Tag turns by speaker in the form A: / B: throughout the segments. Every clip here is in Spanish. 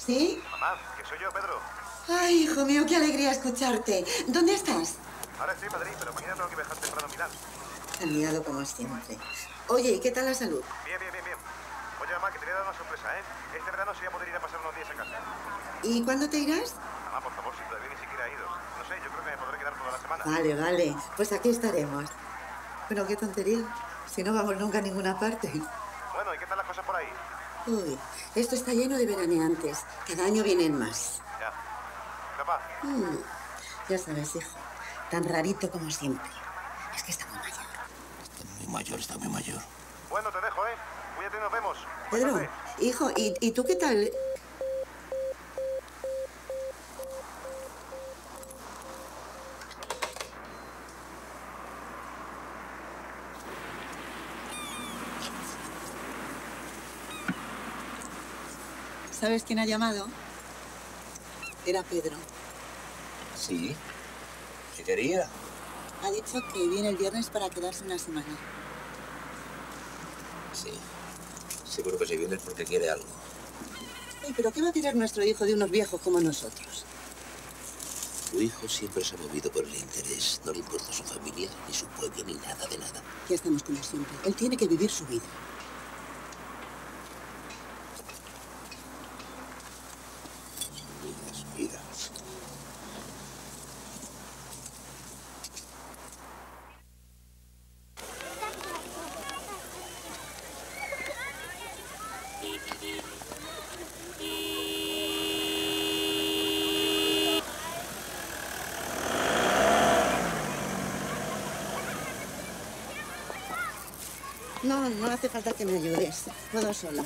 A: ¿Sí?
B: Mamá, que soy yo, Pedro.
A: Ay, hijo mío, qué alegría escucharte. ¿Dónde estás?
B: Ahora estoy en Madrid, pero mañana tengo que viajar temprano a Milán.
A: Tan liado como siempre. Oye, ¿y qué tal la salud?
B: Bien. Oye, mamá, que te voy a dar una sorpresa, ¿eh? Este verano sí voy a poder ir a pasar unos días a casa.
A: ¿Y cuándo te irás?
B: Mamá, por favor, si todavía ni siquiera he ido. No sé, yo creo que me podré quedar toda la semana.
A: Vale. Pues aquí estaremos. Bueno, qué tontería. Si no vamos nunca a ninguna parte.
B: Bueno, ¿y qué tal las cosas por ahí?
A: Uy, esto está lleno de veraneantes. Cada año vienen más.
B: Ya. Papá.
A: Ya sabes, hijo. Tan rarito como siempre. Es que está muy mayor.
C: Está muy mayor.
B: Bueno, te dejo, ¿eh? Cuídate, nos vemos.
A: Pedro,
B: Cuídate.
A: hijo, ¿y tú qué tal? ¿Sabes quién ha llamado? Era Pedro.
C: Sí. ¿Qué quería?
A: Ha dicho que viene el viernes para quedarse una semana.
C: Sí. Seguro que si viene es porque quiere algo.
A: Ay, ¿pero qué va a querer nuestro hijo de unos viejos como nosotros?
C: Tu hijo siempre se ha movido por el interés. No le importa su familia, ni su pueblo, ni nada de nada.
A: Ya estamos como siempre. Él tiene que vivir su vida.
C: Vida.
A: No hace falta que me ayudes. Puedo sola.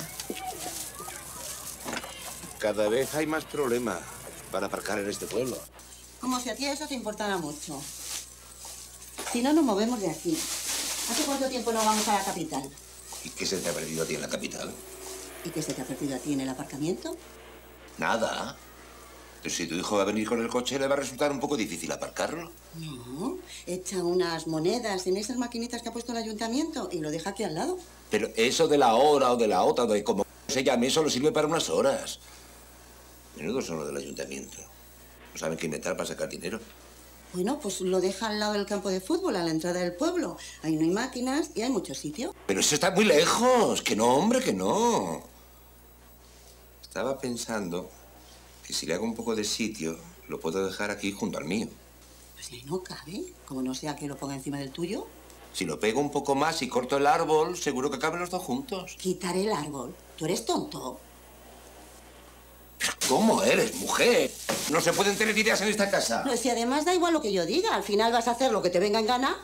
C: Cada vez hay más problemas para aparcar en este pueblo.
A: Como si a ti eso te importara mucho. Si no, nos movemos de aquí. ¿Hace cuánto tiempo no vamos a la capital?
C: ¿Y qué se te ha perdido a ti en la capital?
A: ¿Y qué se te ha perdido a ti en el aparcamiento?
C: Nada. Pero si tu hijo va a venir con el coche, le va a resultar un poco difícil aparcarlo.
A: No, echa unas monedas en esas maquinitas que ha puesto el ayuntamiento y lo deja aquí al lado.
C: Pero eso de la hora o de la otra, de como se llame, solo sirve para unas horas. Menudo son los del ayuntamiento. No saben qué inventar para sacar dinero.
A: Bueno, pues lo deja al lado del campo de fútbol, a la entrada del pueblo. Ahí no hay máquinas y hay mucho sitio.
C: Pero eso está muy lejos. Que no, hombre, que no. Estaba pensando que si le hago un poco de sitio, lo puedo dejar aquí junto al mío.
A: Pues ahí no cabe, como no sea que lo ponga encima del tuyo.
C: Si lo pego un poco más y corto el árbol, seguro que caben los dos juntos.
A: Quitar el árbol. ¿Tú eres tonto?
C: ¿Cómo eres, mujer? No se pueden tener ideas en esta casa.
A: No, si además da igual lo que yo diga, al final vas a hacer lo que te venga en gana.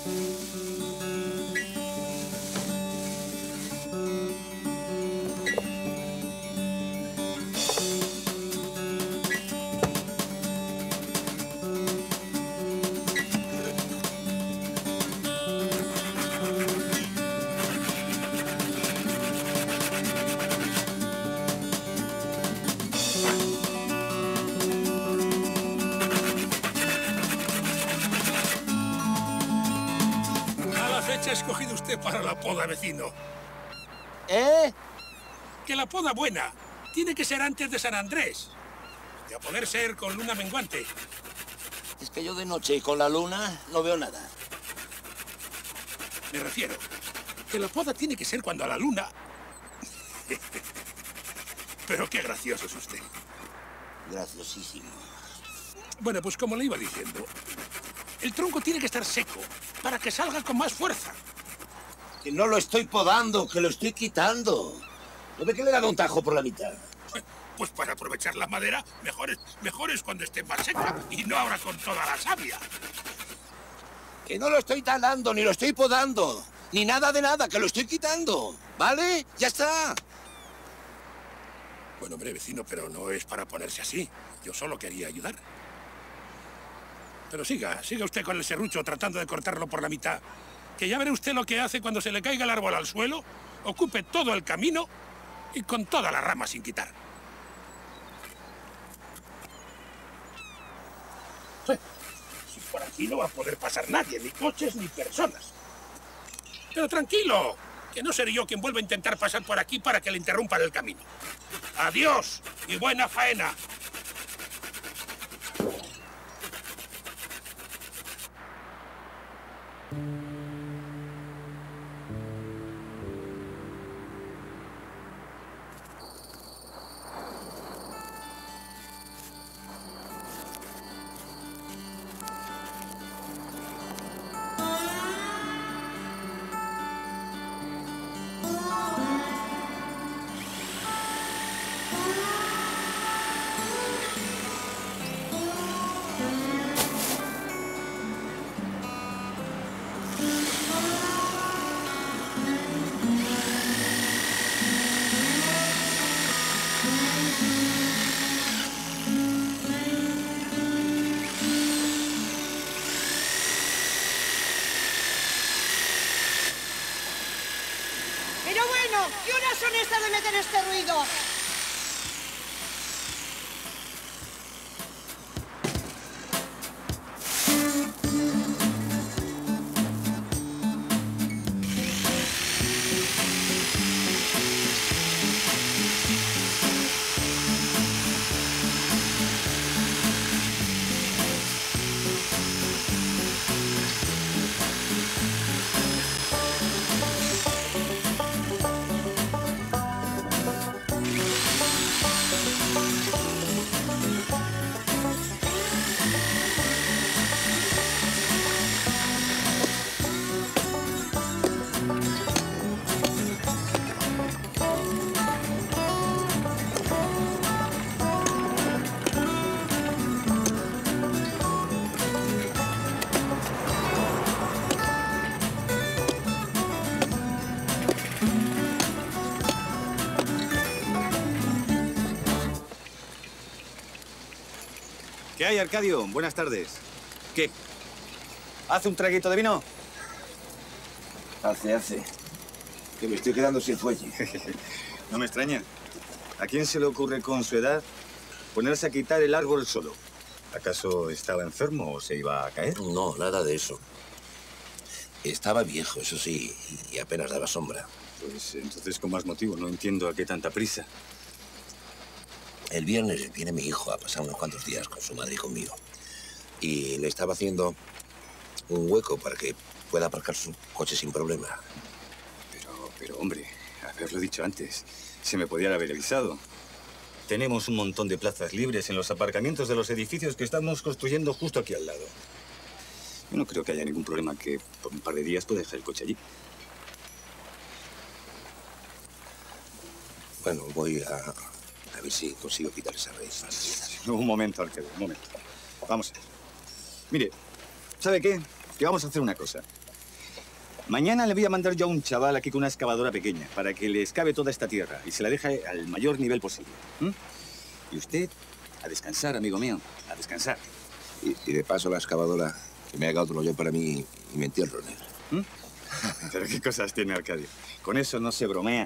D: Mala fecha ha escogido usted para la poda, vecino.
C: ¿Eh?
D: Que la poda buena tiene que ser antes de San Andrés. Y a poder ser con luna menguante.
C: Es que yo de noche y con la luna no veo nada.
D: Me refiero que la poda tiene que ser cuando a la luna... Pero qué gracioso es usted.
C: Graciosísimo.
D: Bueno, pues como le iba diciendo, el tronco tiene que estar seco para que salga con más fuerza.
C: Que no lo estoy podando, que lo estoy quitando. ¿No ve que le he dado un tajo por la mitad?
D: Pues para aprovechar la madera, mejor es cuando esté más seca y no ahora con toda la savia.
C: Que no lo estoy talando, ni lo estoy podando. Ni nada de nada, que lo estoy quitando. ¿Vale? Ya está.
D: Bueno, hombre, vecino, pero no es para ponerse así. Yo solo quería ayudar. Pero siga usted con el serrucho tratando de cortarlo por la mitad. Que ya verá usted lo que hace cuando se le caiga el árbol al suelo, ocupe todo el camino y con todas las ramas sin quitar. Si por aquí no va a poder pasar nadie, ni coches ni personas. Pero tranquilo, que no seré yo quien vuelva a intentar pasar por aquí para que le interrumpan el camino. Adiós y buena faena.
A: Pero bueno, ¿qué horas son estas de meter este ruido?
E: ¿Qué hay, Arcadio? Buenas tardes. ¿Qué? ¿Hace un traguito de vino?
C: Hace. Que me estoy quedando sin fuelle.
E: No me extraña. ¿A quién se le ocurre con su edad ponerse a quitar el árbol solo? ¿Acaso estaba enfermo o se iba a caer?
C: No, nada de eso. Estaba viejo, eso sí, y apenas daba sombra.
E: Pues entonces con más motivo. No entiendo a qué tanta prisa.
C: El viernes viene mi hijo a pasar unos cuantos días con su madre y conmigo. Y le estaba haciendo un hueco para que pueda aparcar su coche sin problema.
E: Pero hombre, haberlo dicho antes. Se me podía haber avisado. Tenemos un montón de plazas libres en los aparcamientos de los edificios que estamos construyendo justo aquí al lado. Yo no creo que haya ningún problema que por un par de días pueda dejar el coche allí.
C: Bueno, voy a ver si consigo quitar esa raíz.
E: Un momento, Arcadio, un momento. Vamos a ver. Mire, ¿sabe qué? Que vamos a hacer una cosa. Mañana le voy a mandar yo a un chaval aquí con una excavadora pequeña para que le excave toda esta tierra y se la deje al mayor nivel posible. Y usted, a descansar, amigo mío, a descansar.
C: Y de paso la excavadora, que me haga otro hoyo para mí y me entierro en él.
E: Pero qué cosas tiene Arcadio. Con eso no se bromea.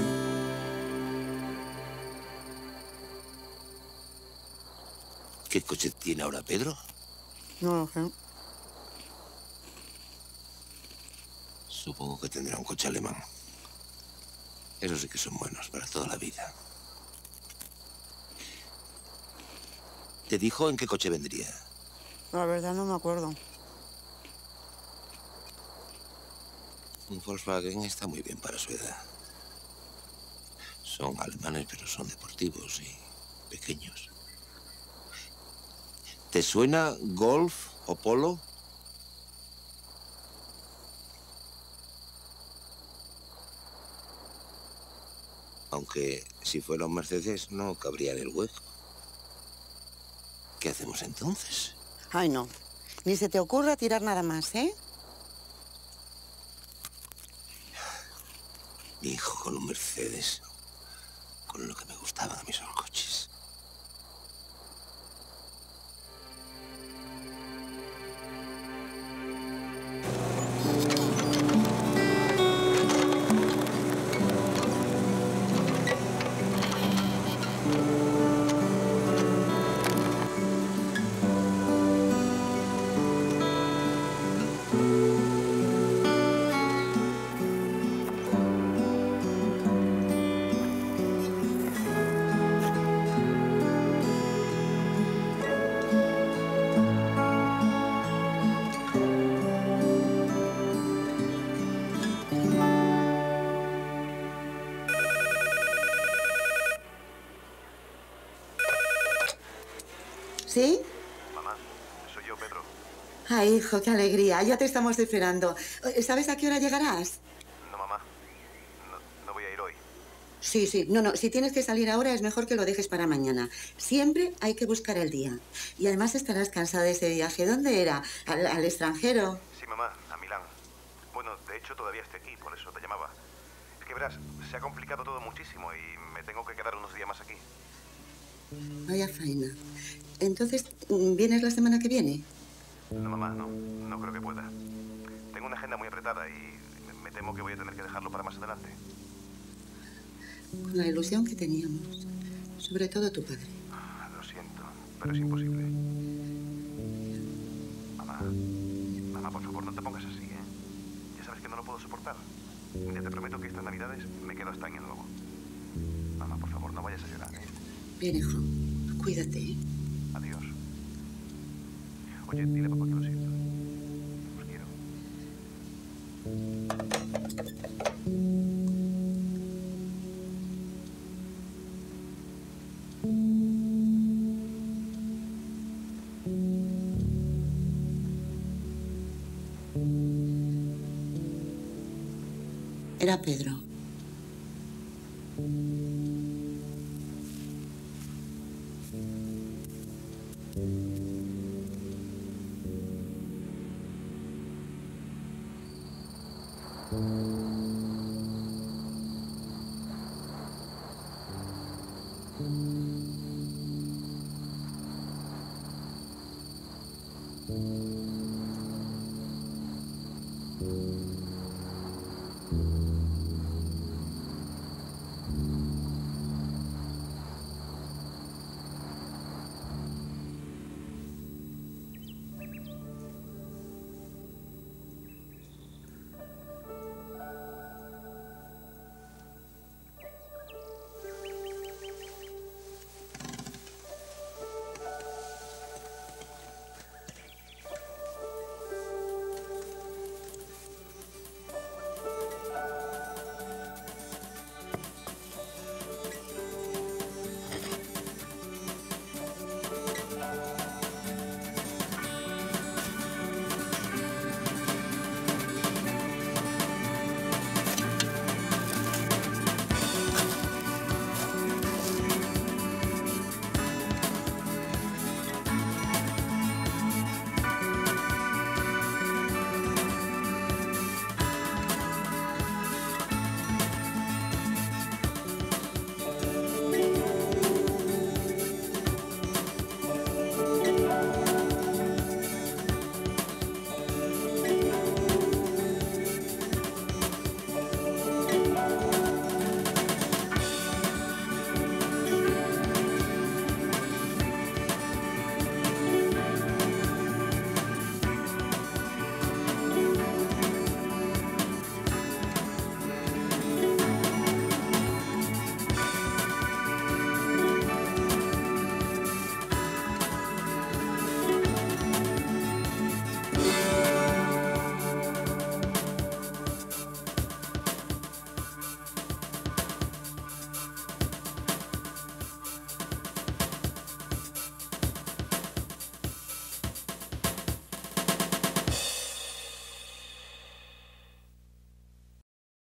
C: ¿Qué coche tiene ahora Pedro?
A: No lo sé.
C: Supongo que tendrá un coche alemán. Esos sí que son buenos para toda la vida. ¿Te dijo en qué coche vendría?
A: La verdad no me acuerdo.
C: Un Volkswagen está muy bien para su edad. Son alemanes, pero son deportivos y pequeños. ¿Te suena Golf o Polo? Aunque si fuera un Mercedes no cabría en el hueco. ¿Qué hacemos entonces?
A: Ay, no. Ni se te ocurra tirar nada más, ¿eh?
C: Mi hijo con un Mercedes. Con lo que me gustaban a mí esos coches.
A: ¿Sí?
B: Mamá, soy yo, Pedro.
A: Ay, hijo, qué alegría. Ya te estamos esperando. ¿Sabes a qué hora llegarás?
B: No, mamá. No voy a ir hoy.
A: Sí, sí. No. Si tienes que salir ahora, es mejor que lo dejes para mañana. Siempre hay que buscar el día. Y además estarás cansada de ese viaje. ¿Dónde era? ¿Al extranjero?
B: Sí, mamá, a Milán. Bueno, de hecho todavía estoy aquí, por eso te llamaba. Es que verás, se ha complicado todo muchísimo y me tengo que quedar unos días más aquí.
A: Vaya faena. Entonces, ¿vienes la semana que viene?
B: No, mamá, no creo que pueda. Tengo una agenda muy apretada y me temo que voy a tener que dejarlo para más adelante.
A: Con la ilusión que teníamos. Sobre todo tu padre.
B: Lo siento, pero es imposible. Mamá, por favor, no te pongas así, ¿eh? Ya sabes que no lo puedo soportar. Mira, te prometo que estas navidades me quedo hasta año nuevo. Mamá, por favor, no vayas a llorar, ¿eh?
A: Bien, hijo. Cuídate, ¿eh?
B: Adiós. Oye, dile a papá que lo siento. Os quiero.
A: Era Pedro.